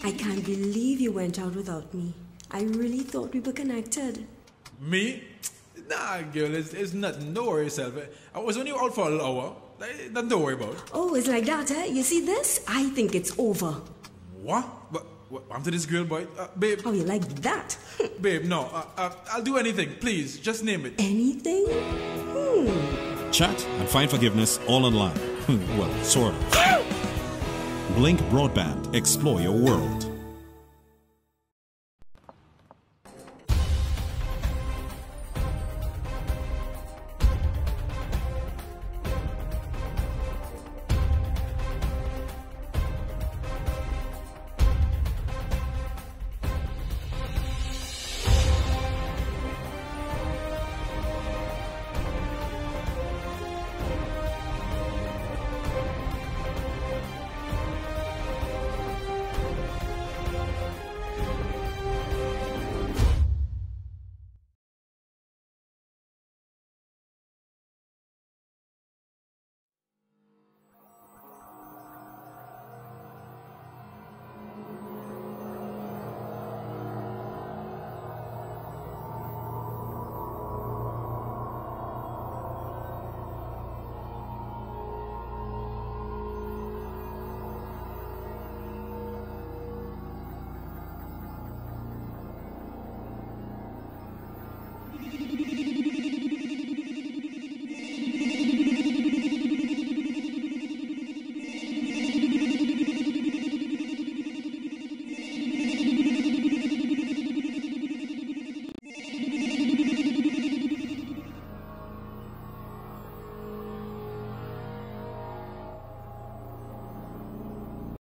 I can't believe you went out without me. I really thought we were connected. Me? Nah, girl, it's nothing. Don't worry yourself. I was only out for an hour. Nothing to worry about. Oh, it's like that, eh? You see this? I think it's over. What happened to this girl, boy? Babe. Oh, you like that? Babe, no. I'll do anything. Please, just name it. Anything? Chat and find forgiveness all online. Well, sort of. Blink Broadband. Explore your world.